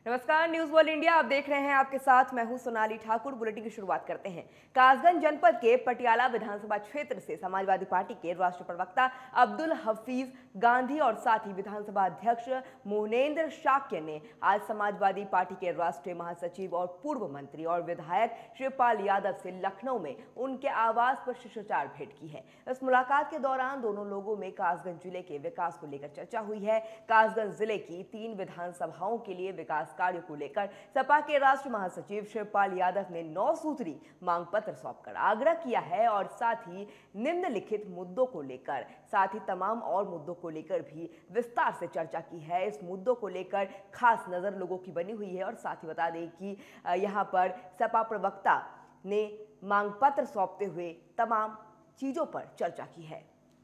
नमस्कार, news world India आप देख रहे हैं। आपके साथ मैं हूं सोनाली ठाकुर। बुलेटिन की शुरुआत करते हैं। कासगंज जनपद के पटियाला विधानसभा क्षेत्र से समाजवादी पार्टी के राष्ट्रीय प्रवक्ता अब्दुल हफीज गांधी और साथ ही विधानसभा अध्यक्ष मोहनेंद्र शाक्य ने आज समाजवादी पार्टी के राष्ट्रीय महासचिव और पूर्व मंत्री और विधायक शिवपाल यादव से लखनऊ में उनके आवास पर शिष्टाचार भेंट की है। इस मुलाकात के दौरान दोनों लोगों में कासगंज जिले के विकास को लेकर चर्चा हुई है। कासगंज जिले की 3 विधानसभाओं के लिए विकास कार्य को लेकर सपा के राष्ट्रीय महासचिव शिवपाल यादव ने 9 सूत्री मांग पत्र सौंपकर आग्रह किया है और साथ ही निम्नलिखित मुद्दों को लेकर साथ ही तमाम और मुद्दों को लेकर भी विस्तार से चर्चा की है। इस मुद्दों को लेकर खास नजर लोगों की बनी हुई है और साथ ही बता दें कि यहां पर सपा प्रवक्ता ने मांग पत्र सौंपते हुए तमाम चीजों पर चर्चा की है।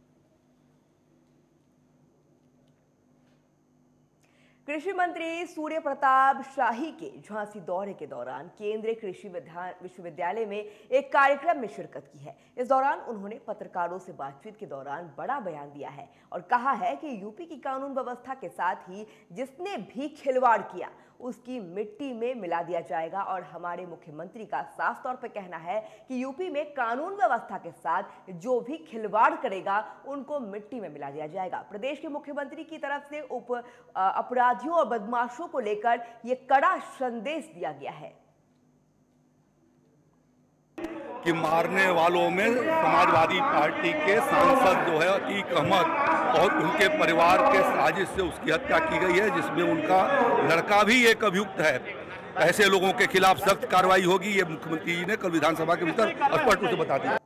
कृषि मंत्री सूर्य प्रताप शाही के झांसी दौरे के दौरान केंद्रीय कृषि विश्वविद्यालय में एक कार्यक्रम में शिरकत की है। इस दौरान उन्होंने पत्रकारों से बातचीत के दौरान बड़ा बयान दिया है और कहा है कि यूपी की कानून व्यवस्था के साथ ही जिसने भी खिलवाड़ किया उसकी मिट्टी में मिला दिया जाएगा। और हमारे मुख्यमंत्री का साफ तौर पर कहना है कि यूपी में कानून व्यवस्था के साथ जो भी खिलवाड़ करेगा उनको मिट्टी में मिला दिया जाएगा। प्रदेश के मुख्यमंत्री की तरफ से अपराधियों और बदमाशों को लेकर यह कड़ा संदेश दिया गया है कि मारने वालों में समाजवादी पार्टी के सांसद जो है अतीक अहमद और उनके परिवार के साजिश से उसकी हत्या की गई है, जिसमें उनका लड़का भी एक अभियुक्त है। ऐसे लोगों के खिलाफ सख्त कार्रवाई होगी, ये मुख्यमंत्री जी ने कल विधानसभा के भीतर स्पष्ट रूप से बता दिया।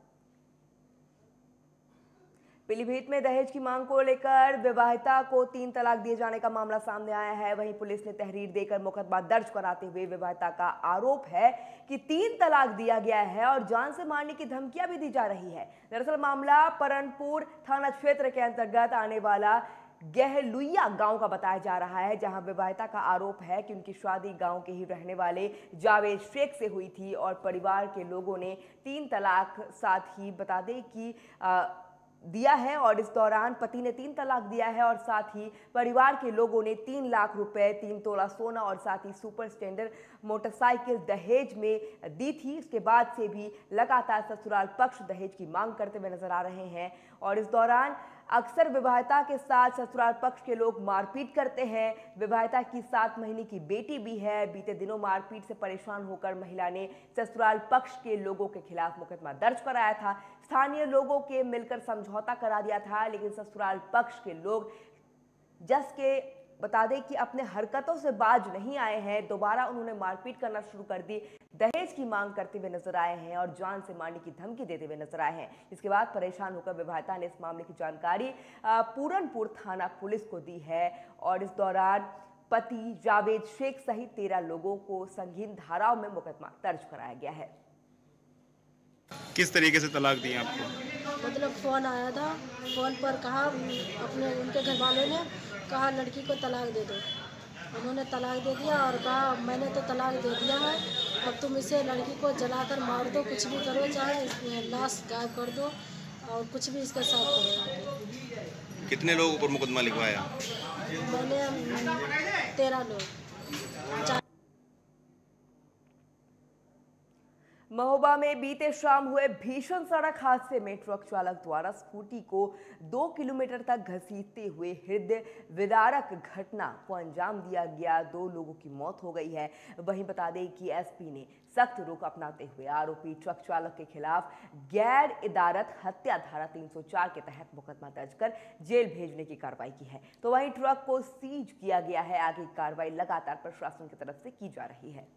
पीलीभीत में दहेज की मांग को लेकर विवाहिता को 3 तलाक दिए जाने का मामला सामने आया है। वहीं पुलिस ने तहरीर देकर मुकदमा दर्ज कराते हुए विवाहिता का आरोप है कि 3 तलाक दिया गया है और जान से मारने की धमकियां भी दी जा रही है। दरअसल मामला परनपुर थाना क्षेत्र के अंतर्गत आने वाला गहलुइया गांव का बताया जा रहा है, जहां विवाहिता का आरोप है कि उनकी शादी गांव के ही रहने वाले जावेद शेख से हुई थी और परिवार के लोगों ने 3 तलाक साथ ही बता दें कि दिया है और इस दौरान पति ने 3 तलाक दिया है और साथ ही परिवार के लोगों ने 3 लाख रुपए, 3 तोला सोना और साथ ही सुपर स्टैंडर्ड मोटरसाइकिल दहेज में दी थी। इसके बाद से भी लगातार ससुराल पक्ष दहेज की मांग करते हुए नजर आ रहे हैं और इस दौरान अक्सर विवाहिता के साथ ससुराल पक्ष के लोग मारपीट करते हैं। विवाहिता की 7 महीने की बेटी भी है। बीते दिनों मारपीट से परेशान होकर महिला ने ससुराल पक्ष के लोगों के खिलाफ मुकदमा दर्ज कराया था। स्थानीय लोगों के मिलकर समझौता करा दिया था, लेकिन ससुराल पक्ष के लोग जस के बता दें कि अपने हरकतों से बाज नहीं आए हैं। दोबारा उन्होंने मारपीट करना शुरू कर दी, दहेज की मांग करते हुए नजर आए हैं और जान से मारने की धमकी देते हुए नजर आए हैं। इसके बाद परेशान होकर विवाहिता ने इस मामले की जानकारी पूरनपुर थाना पुलिस को दी है और इस दौरान पति जावेद शेख सहित 13 लोगों को संगीन धाराओं में मुकदमा दर्ज कराया गया है। किस तरीके से तलाक दिया आपको? मतलब फोन आया था, फोन पर कहा उनके घर वालों ने कहा लड़की को तलाक दे दो। उन्होंने तलाक दे दिया और कहा मैंने तो तलाक दे दिया है, अब तुम इसे लड़की को जलाकर मार दो, कुछ भी करो, चाहे लाश गायब कर दो और कुछ भी इसके साथ करो। कितने लोगों पर मुकदमा लिखवाया? मैंने 13 लोग। महोबा में बीते शाम हुए भीषण सड़क हादसे में ट्रक चालक द्वारा स्कूटी को 2 किलोमीटर तक घसीटते हुए हृदय विदारक घटना को अंजाम दिया गया। 2 लोगों की मौत हो गई है। वहीं बता दें कि एसपी ने सख्त रुख अपनाते हुए आरोपी ट्रक चालक के खिलाफ गैर इदारत हत्या धारा 304 के तहत मुकदमा दर्ज कर जेल भेजने की कार्रवाई की है। तो वहीं ट्रक को सीज किया गया है। आगे की कार्रवाई लगातार प्रशासन की तरफ से की जा रही है।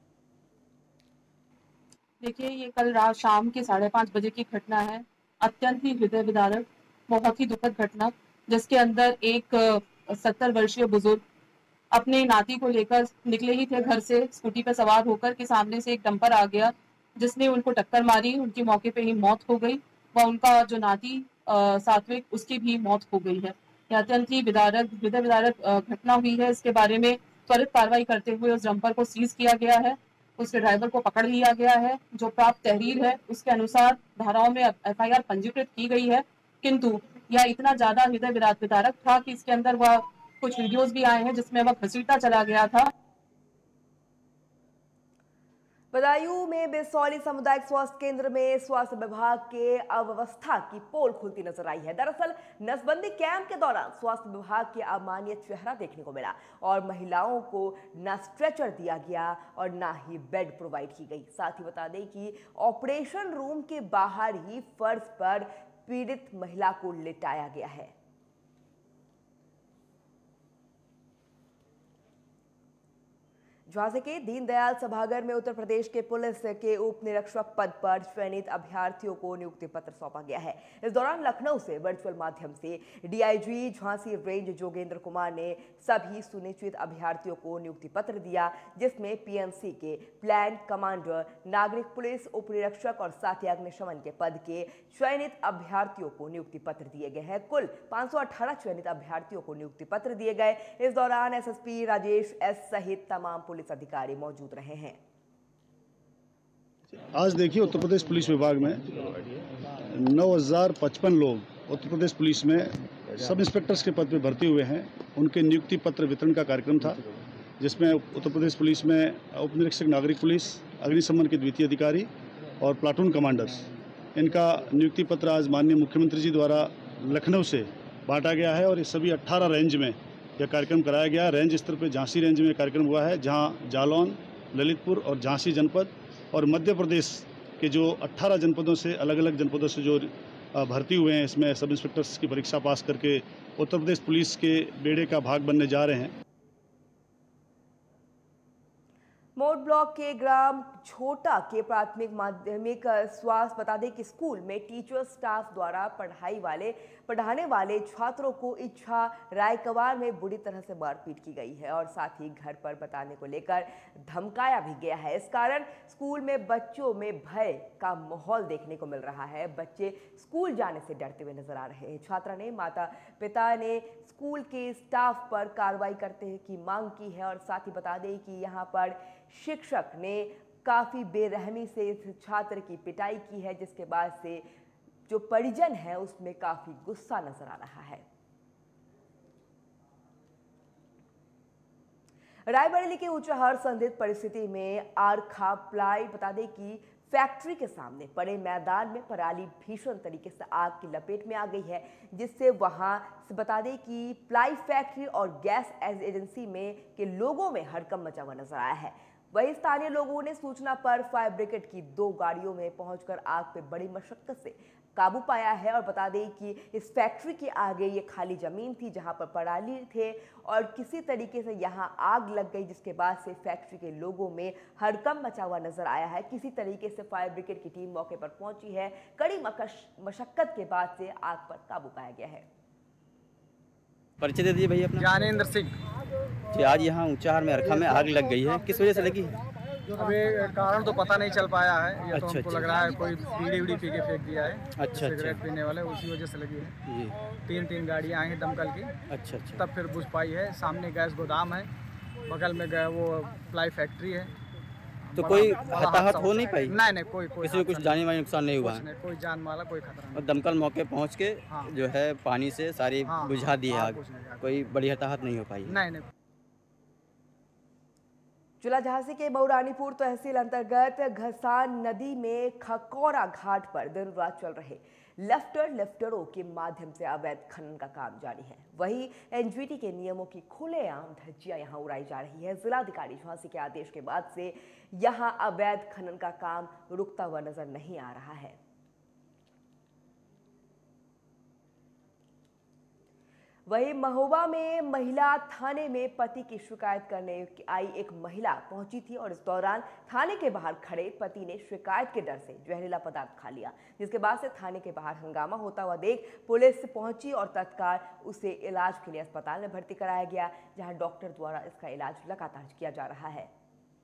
देखिए, ये कल रात शाम के 5:30 बजे की घटना है। अत्यंत ही हृदय विदारक, बहुत ही दुखद घटना, जिसके अंदर एक 70 वर्षीय बुजुर्ग अपने नाती को लेकर निकले ही थे घर से स्कूटी पर सवार होकर के सामने से एक डंपर आ गया जिसने उनको टक्कर मारी। उनकी मौके पे ही मौत हो गई व उनका जो नाती सात्विक, उसकी भी मौत हो गई है। यह अत्यंत ही हृदय विदारक घटना हुई है। इसके बारे में त्वरित कार्रवाई करते हुए उस डंपर को सीज किया गया है, उसके ड्राइवर को पकड़ लिया गया है। जो प्राप्त तहरीर है उसके अनुसार धाराओं में एफआईआर पंजीकृत की गई है, किंतु यह इतना ज्यादा हृदय विदारक था कि इसके अंदर वह कुछ वीडियोस भी आए हैं जिसमें वह घसीटता चला गया था। बदायूं में बिसौली सामुदायिक स्वास्थ्य केंद्र में स्वास्थ्य विभाग के अव्यवस्था की पोल खुलती नजर आई है। दरअसल नसबंदी कैंप के दौरान स्वास्थ्य विभाग के अमानवीय चेहरा देखने को मिला और महिलाओं को न स्ट्रेचर दिया गया और न ही बेड प्रोवाइड की गई। साथ ही बता दें कि ऑपरेशन रूम के बाहर ही फर्श पर पीड़ित महिला को लिटाया गया है। झांसी के दीनदयाल सभागार में उत्तर प्रदेश के पुलिस के उप निरीक्षक पद पर चयनित अभ्यर्थियों को नियुक्ति पत्र सौंपा गया है। इस दौरान लखनऊ से वर्चुअल माध्यम से डीआईजी झांसी रेंज जोगेंद्र कुमार ने सभी सुनिश्चित अभ्यर्थियों को नियुक्ति पत्र दिया, जिसमें पीएनसी के प्लान कमांडर, नागरिक पुलिस उप निरीक्षक और साथ ही अग्निशमन के पद के चयनित अभ्यर्थियों को नियुक्ति पत्र दिए गए हैं। कुल 518 चयनित अभ्यर्थियों को नियुक्ति पत्र दिए गए। इस दौरान एसएसपी राजेश एस सहित तमाम पुलिस अधिकारी मौजूद रहे हैं। आज देखिए उत्तर प्रदेश पुलिस विभाग में 9055 लोग उत्तर प्रदेश पुलिस में सब इंस्पेक्टर्स के पद पे भर्ती हुए हैं। उनके नियुक्ति पत्र वितरण का कार्यक्रम था, जिसमें उत्तर प्रदेश पुलिस में उप निरीक्षक नागरिक पुलिस, अग्निशमन के द्वितीय अधिकारी और प्लाटून कमांडर्स, इनका नियुक्ति पत्र आज माननीय मुख्यमंत्री जी द्वारा लखनऊ से बांटा गया है और ये सभी 18 रेंज में यह कार्यक्रम कराया गया। रेंज स्तर पर झांसी रेंज में कार्यक्रम हुआ है, जहां जालौन, ललितपुर और झांसी जनपद और मध्य प्रदेश के जो 18 जनपदों से अलग अलग जनपदों से जो भर्ती हुए हैं, इसमें सब इंस्पेक्टर्स की परीक्षा पास करके उत्तर प्रदेश पुलिस के बेड़े का भाग बनने जा रहे हैं। मोड ब्लॉक के ग्राम छोटा के प्राथमिक माध्यमिक स्वास्थ्य बता दें कि स्कूल में टीचर स्टाफ द्वारा पढ़ाने वाले छात्रों को इच्छा रायकवार में बुरी तरह से मारपीट की गई है और साथ ही घर पर बताने को लेकर धमकाया भी गया है। इस कारण स्कूल में बच्चों में भय का माहौल देखने को मिल रहा है। बच्चे स्कूल जाने से डरते हुए नजर आ रहे हैं। छात्रा ने माता पिता ने स्कूल के स्टाफ पर कार्रवाई करने की मांग की है और साथ ही बता दें कि यहाँ पर शिक्षक ने काफी बेरहमी से इस छात्र की पिटाई की है, जिसके बाद से जो परिजन है उसमें काफी गुस्सा नजर आ रहा है। रायबरेली के ऊंचाहार संदिग्ध परिस्थिति में आरखा प्लाई बता दें कि फैक्ट्री के सामने पड़े मैदान में पराली भीषण तरीके से आग की लपेट में आ गई है, जिससे वहां से बता दें कि प्लाई फैक्ट्री और गैस एजेंसी में के लोगों में हड़कंप मचा हुआ नजर आया है। वहीं स्थानीय लोगों ने सूचना पर फायर ब्रिगेड की 2 गाड़ियों में पहुंचकर आग पे बड़ी मशक्कत से काबू पाया है और बता दें कि इस फैक्ट्री के आगे ये खाली जमीन थी जहां पर पराली थे और किसी तरीके से यहां आग लग गई, जिसके बाद से फैक्ट्री के लोगों में हड़कंप मचा हुआ नजर आया है। किसी तरीके से फायर ब्रिगेड की टीम मौके पर पहुंची है। कड़ी मशक्कत के बाद से आग पर काबू पाया गया है। परिचय दे दीजिए भैया अपना। ज्ञानेंद्र सिंह जी, आज यहाँ ऊंचाहार में अरखा में आग लग गई है, किस वजह से लगी? अभी कारण तो पता नहीं चल पाया है। ये तो अच्छा, हमको लग रहा है कोई बीड़ी पी के फेंक दिया है। अच्छा, सिगरेट पीने वाले, उसी वजह से लगी है जी। 3 गाड़ियाँ आई हैं दमकल की। अच्छा, तब फिर बुझ पाई है। सामने गैस गोदाम है, बगल में वो प्लाई फैक्ट्री है। तो कोई हताहत हो नहीं पाई? नहीं, कोई किसी को कुछ जानी मानी नुकसान नहीं हुआ? कोई जान वाला कोई खतरा नहीं। और दमकल मौके पहुँच के जो है पानी से सारी बुझा दी है आग, कोई बड़ी हताहत नहीं हो पाई? नहीं। जिला झांसी के बहुरानीपुर तहसील अंतर्गत घसान नदी में खकौरा घाट पर दिन रात चल रहे लिफ्टरों के माध्यम से अवैध खनन का काम जारी है। वहीं एनजीटी के नियमों की खुलेआम धज्जियां यहां उड़ाई जा रही है। जिलाधिकारी झांसी के आदेश के बाद से यहां अवैध खनन का काम रुकता हुआ नजर नहीं आ रहा है। वहीं महोबा में महिला थाने में पति की शिकायत करने आई एक महिला पहुंची थी और इस दौरान थाने के बाहर खड़े पति ने शिकायत के डर से जहरीला पदार्थ खा लिया, जिसके बाद से थाने के बाहर हंगामा होता हुआ देख पुलिस पहुंची और तत्काल उसे इलाज के लिए अस्पताल में भर्ती कराया गया, जहां डॉक्टर द्वारा इसका इलाज लगातार किया जा रहा है।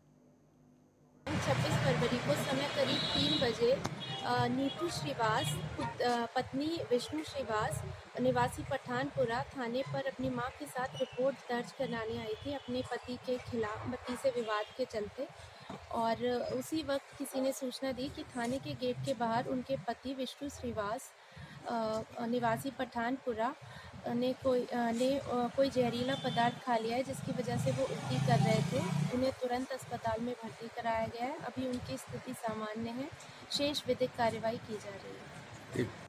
26 फरवरी को समय करीब 3 बजे नीतू श्रीवास पत्नी विष्णु श्रीवास निवासी पठानपुरा थाने पर अपनी मां के साथ रिपोर्ट दर्ज कराने आई थी अपने पति के खिलाफ, पति से विवाद के चलते। और उसी वक्त किसी ने सूचना दी कि थाने के गेट के बाहर उनके पति विष्णु श्रीवास निवासी पठानपुरा ने कोई जहरीला पदार्थ खा लिया है, जिसकी वजह से वो उल्टी कर रहे थे। उन्हें तुरंत अस्पताल में भर्ती कराया गया है। अभी उनकी स्थिति सामान्य है। शेष विधिक कार्रवाई की जा रही है।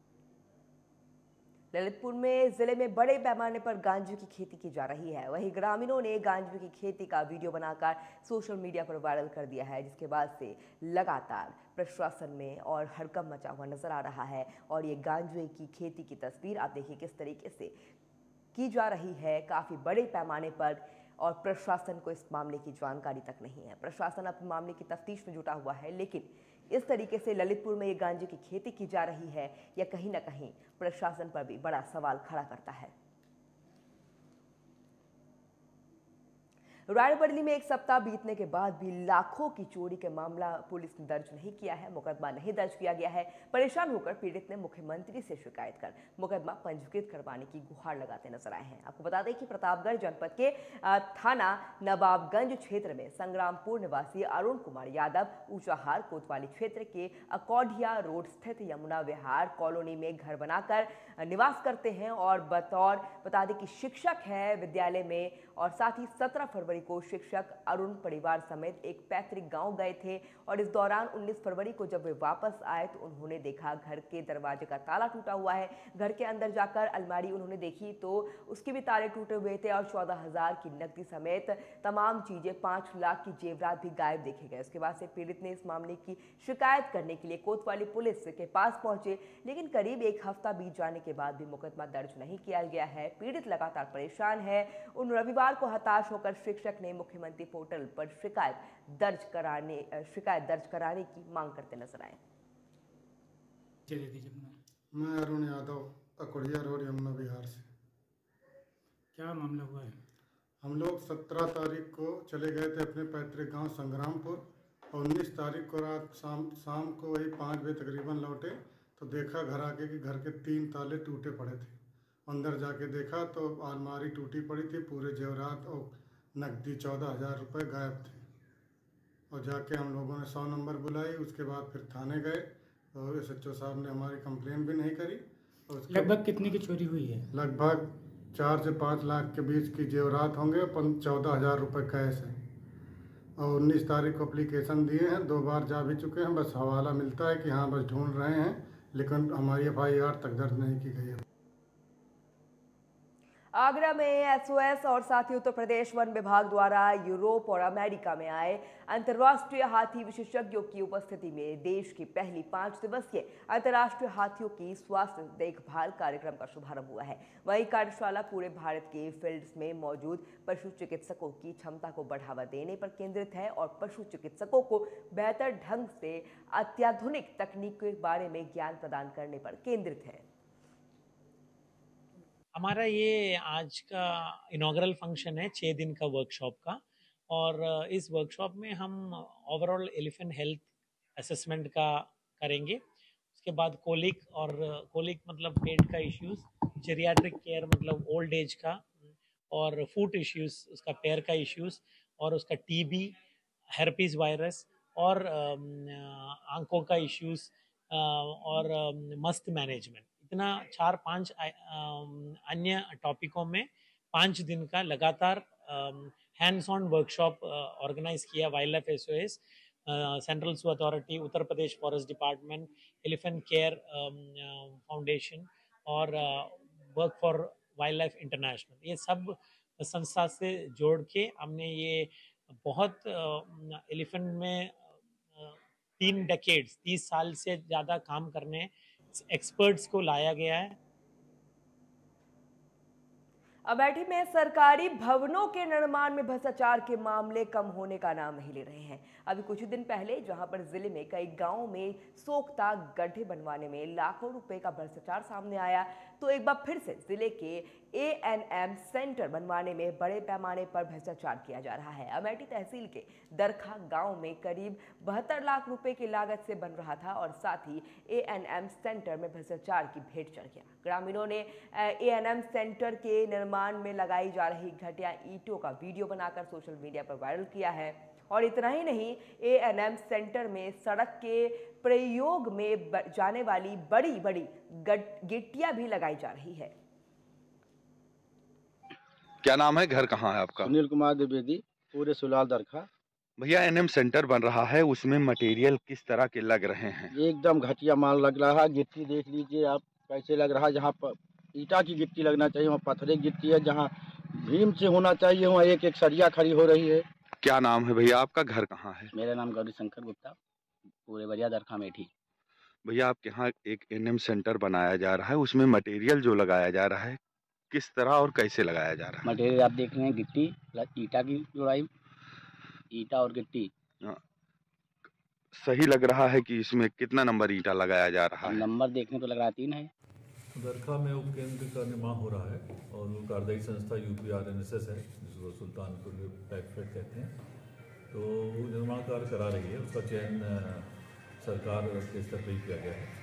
ललितपुर में जिले में बड़े पैमाने पर गांजे की खेती की जा रही है। वहीं ग्रामीणों ने गांजे की खेती का वीडियो बनाकर सोशल मीडिया पर वायरल कर दिया है, जिसके बाद से लगातार प्रशासन में और हड़कंप मचा हुआ नजर आ रहा है। और ये गांजे की खेती की तस्वीर आप देखिए किस तरीके से की जा रही है, काफी बड़े पैमाने पर, और प्रशासन को इस मामले की जानकारी तक नहीं है। प्रशासन अपने मामले की तफ्तीश में जुटा हुआ है, लेकिन इस तरीके से ललितपुर में ये गांजे की खेती की जा रही है, यह कहीं ना कहीं प्रशासन पर भी बड़ा सवाल खड़ा करता है। रायबरेली में एक सप्ताह बीतने के बाद भी लाखों की चोरी के मामला पुलिस ने दर्ज नहीं किया है, मुकदमा नहीं दर्ज किया गया है। परेशान होकर पीड़ित ने मुख्यमंत्री से शिकायत कर मुकदमा पंजीकृत करवाने की गुहार लगाते नजर आए हैं। आपको बता दें कि प्रतापगढ़ जनपद के थाना नवाबगंज क्षेत्र में संग्रामपुर निवासी अरुण कुमार यादव ऊंचाहार कोतवाली क्षेत्र के अकौडिया रोड स्थित यमुना विहार कॉलोनी में घर बनाकर निवास करते हैं और बता दें कि शिक्षक है विद्यालय में। और साथ ही 17 फरवरी को शिक्षक अरुण परिवार समेत एक पैतृक गांव गए थे और इस दौरान 19 फरवरी को जब वे वापस आए तो उन्होंने देखा घर के दरवाजे का ताला टूटा हुआ है। घर के अंदर जाकर अलमारी उन्होंने देखी तो उसके भी ताले टूटे हुए थे और 14,000 की नकदी समेत तमाम चीजें, 5 लाख की जेवरात भी गायब देखे गए। उसके बाद से पीड़ित ने इस मामले की शिकायत करने के लिए कोतवाली पुलिस के पास पहुंचे, लेकिन करीब एक हफ्ता बीत जाने के बाद भी मुकदमा दर्ज नहीं किया गया है। पीड़ित लगातार परेशान है। उन रविवार को हताश होकर शिक्षक ने मुख्यमंत्री पोर्टल पर शिकायत दर्ज कराने की मांग करते नजर आए। मैं अरुण यादव अकोड़िया रोड यमुना विहार से। क्या मामला हुआ है? हम लोग 17 तारीख को चले गए थे अपने पैतृक गांव संग्रामपुर और 19 तारीख को रात शाम को वही 5 बजे तकरीबन लौटे तो देखा घर आके कि घर के 3 ताले टूटे पड़े थे। अंदर जाके देखा तो अलमारी टूटी पड़ी थी, पूरे जेवरात और नकदी 14,000 रुपये गायब थे। और जाके हम लोगों ने 100 नंबर बुलाई। उसके बाद फिर थाने गए और SHO साहब ने हमारी कंप्लेन भी नहीं करी। लगभग कितने की चोरी हुई है? लगभग 4 से 5 लाख के बीच की जेवरात होंगे, 14,000 रुपये कैश है। और 19 तारीख को एप्लीकेशन दिए हैं, 2 बार जा भी चुके हैं। बस हवाला मिलता है कि हाँ बस ढूंढ रहे हैं, लेकिन हमारी FIR तक दर्ज नहीं की गई है। आगरा में SOS और साथ ही उत्तर प्रदेश वन विभाग द्वारा यूरोप और अमेरिका में आए अंतर्राष्ट्रीय हाथी विशेषज्ञों की उपस्थिति में देश की पहली 5 दिवसीय अंतर्राष्ट्रीय हाथियों की स्वास्थ्य देखभाल कार्यक्रम का शुभारंभ हुआ है। वही कार्यशाला पूरे भारत के फील्ड्स में मौजूद पशु चिकित्सकों की क्षमता को बढ़ावा देने पर केंद्रित है और पशु चिकित्सकों को बेहतर ढंग से अत्याधुनिक तकनीक के बारे में ज्ञान प्रदान करने पर केंद्रित है। हमारा ये आज का इनॉग्रल फंक्शन है 6 दिन का वर्कशॉप का। और इस वर्कशॉप में हम ओवरऑल एलिफेंट हेल्थ असेसमेंट का करेंगे। उसके बाद कोलिक मतलब पेट का इश्यूज, जेरियाट्रिक केयर मतलब ओल्ड एज का, और फूट इश्यूज उसका पैर का इश्यूज, और उसका TB, हेर्पीज वायरस, और आंखों का इश्यूज, और मस्त मैनेजमेंट। इतना 4-5 अन्य टॉपिकों में 5 दिन का लगातार हैंड्स ऑन वर्कशॉप ऑर्गेनाइज किया wild life SOS, central zoo authority, Uttar Pradesh forest department, elephant care foundation और work for wild life international, ये सब संस्था से जोड़ के हमने ये बहुत एलिफेंट में 3 डेकेड्स 30 साल से ज़्यादा काम करने एक्सपर्ट्स को लाया गया है। अमेठी में सरकारी भवनों के निर्माण में भ्रष्टाचार के मामले कम होने का नाम नहीं ले रहे हैं। अभी कुछ दिन पहले जहां पर जिले में कई गांवों में सोख्ता गड्ढे बनवाने में लाखों रुपए का भ्रष्टाचार सामने आया, तो एक बार फिर से जिले के A&M सेंटर बनवाने में बड़े पैमाने पर भ्रष्टाचार किया जा रहा है। अमेठी तहसील के दरखा गांव में करीब 72 लाख रुपए की लागत से बन रहा था और साथ ही A&M सेंटर में भ्रष्टाचार की भेंट चढ़ गया। ग्रामीणों ने A&M सेंटर के निर्माण में लगाई जा रही घटिया ईंटों का वीडियो बनाकर सोशल मीडिया पर वायरल किया है। और इतना ही नहीं, एएनएम सेंटर में सड़क के प्रयोग में जाने वाली बड़ी बड़ी गिट्टियां भी लगाई जा रही है। क्या नाम है, घर कहाँ है आपका? सुनील कुमार द्विवेदी, पूरे सुलाल दरखा। भैया, एएनएम सेंटर बन रहा है, उसमें मटेरियल किस तरह के लग रहे हैं? एकदम घटिया माल लग रहा है। गिट्टी देख लीजिए आप कैसे लग रहा है। जहाँ पर ईटा की गिट्टी लगना चाहिए वहाँ पत्थर की गिट्टी है। जहाँ भीम से होना चाहिए वहाँ एक एक सरिया खड़ी हो रही है। क्या नाम है भैया आपका, घर कहाँ है? मेरा नाम गौरी शंकर गुप्ता, पूरे बरिया दरखा मेठी। भैया, आपके यहाँ एक एएनएम सेंटर बनाया जा रहा है, उसमें मटेरियल जो लगाया जा रहा है किस तरह और कैसे लगाया जा रहा है? मटेरियल आप देख रहे हैं, गिट्टी ईटा की जोड़ाई, ईटा और गिट्टी। सही लग रहा है कि इसमें कितना नंबर ईटा लगाया जा रहा है? नंबर देखने तो लग रहा 3 है। दरखा में उपकेंद्र का निर्माण हो रहा है और वो कार्यदायी संस्था UPRNSS है, जिसको सुल्तानपुर पैकफेड कहते हैं। तो वो निर्माण कार्य करा रही है, उसका चयन सरकार के स्तर पर ही किया गया है।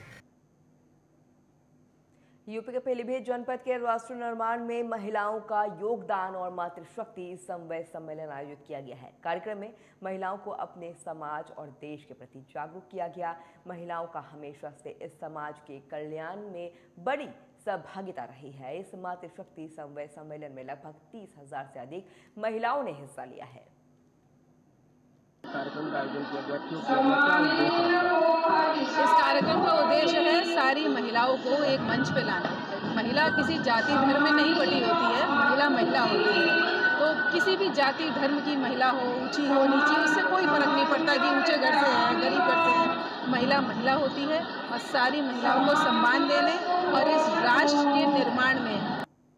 यूपी के पीलीभीत जनपद के राष्ट्र निर्माण में महिलाओं का योगदान और मातृशक्ति समन्वय सम्मेलन आयोजित किया गया है। कार्यक्रम में महिलाओं को अपने समाज और देश के प्रति जागरूक किया गया। महिलाओं का हमेशा से इस समाज के कल्याण में बड़ी सहभागिता रही है। इस मातृशक्ति समन्वय सम्मेलन में लगभग 30,000 से अधिक महिलाओं ने हिस्सा लिया है। कार्यक्रम का आयोजन किया गया, क्यों किया गया? इस कार्यक्रम का उद्देश्य है सारी महिलाओं को एक मंच पे लाना। महिला किसी जाति धर्म में नहीं बटी होती है, महिला महिला होती है। तो किसी भी जाति धर्म की महिला हो, ऊंची हो नीची, उससे कोई फर्क नहीं पड़ता कि ऊंचे घर से है गरीब घर से है, महिला महिला होती है। और सारी महिलाओं को सम्मान देने और इस राष्ट्र के निर्माण में।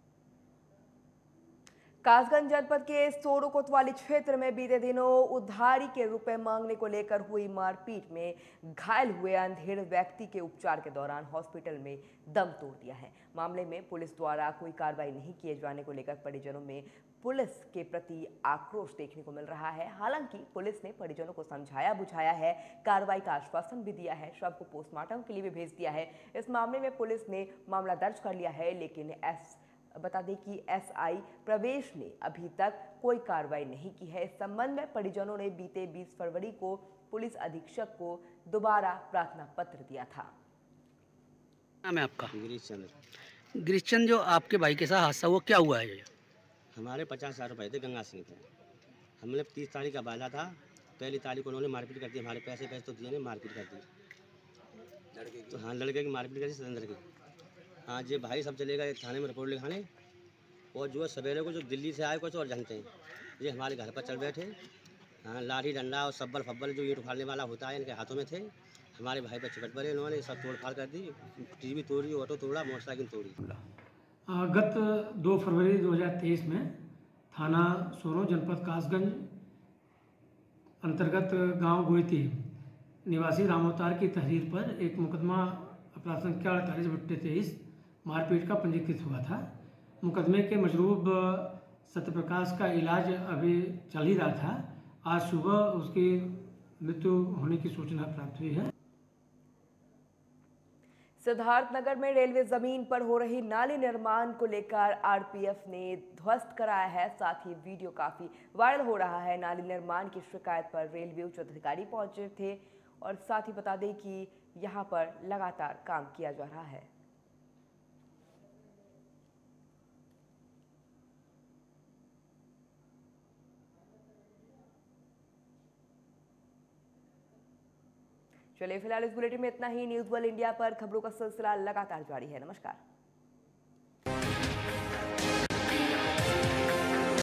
कासगंज जनपद के सोरो कोतवाली क्षेत्र में बीते दिनों उधारी के रुपए मांगने को लेकर हुई मारपीट में घायल हुए अंधेड़ व्यक्ति के उपचार के दौरान हॉस्पिटल में दम तोड़ दिया है। मामले में पुलिस द्वारा कोई कार्रवाई नहीं किए जाने को लेकर परिजनों में पुलिस के प्रति आक्रोश देखने को मिल रहा है। हालांकि पुलिस ने परिजनों को समझाया बुझाया है, कार्रवाई का आश्वासन भी दिया है, शव को पोस्टमार्टम के लिए भी भेज दिया है। इस मामले में पुलिस ने मामला दर्ज कर लिया है, लेकिन बता दें कि SI प्रवेश ने अभी तक कोई कार्रवाई नहीं की है। इस संबंध में परिजनों ने बीते 20 फरवरी को पुलिस अधीक्षक को दोबारा प्रार्थना पत्र दिया था। नाम है आपका? गिरीश चंद्र। गिरीश चंद्र, जो आपके भाई के साथ हादसा हुआ, क्या हुआ है? हमारे 50,000 रुपए थे गंगा सिंह थे। हमने 30 तारीख का बाजा था, पहली तारीख को उन्होंने मारपीट कर दी। हमारे पैसे तो दिए नहीं, मारपीट कर दी। तो हाँ, लड़के की मारपीट कर दी, सरेंद्र की। हाँ जी, भाई सब चले गए थाने में रिपोर्ट लिखाने। और जो सवेरे को जो दिल्ली से आए कुछ और जानते हैं, ये हमारे घर पर चल बैठे। हाँ, लाठी डंडा और सब्बल फब्बल जो ईंट उखाड़ने वाला होता है इनके हाथों में थे। हमारे भाई पर चिपट पड़े, इन्होंने सब तोड़ फाड़ कर दी। TV तोड़ी, ऑटो तोड़ा, मोटरसाइकिल तोड़ी। गत 2 फरवरी 2023 में थाना सोरो जनपद कासगंज अंतर्गत गांव गोयती निवासी रामोतार की तहरीर पर एक मुकदमा अपराध संख्या 48/23 मारपीट का पंजीकृत हुआ था। मुकदमे के मजरूब सत्यप्रकाश का इलाज अभी चल ही रहा था। आज सुबह उसकी मृत्यु होने की सूचना प्राप्त हुई है। सिद्धार्थनगर में रेलवे जमीन पर हो रही नाली निर्माण को लेकर RPF ने ध्वस्त कराया है। साथ ही वीडियो काफी वायरल हो रहा है। नाली निर्माण की शिकायत पर रेलवे उच्च अधिकारी पहुंचे थे और साथ ही बता दें कि यहां पर लगातार काम किया जा रहा है। चलिए फिलहाल इस बुलेटिन में इतना ही। न्यूज़ वर्ल्ड इंडिया पर खबरों का सिलसिला लगातार जारी है। नमस्कार।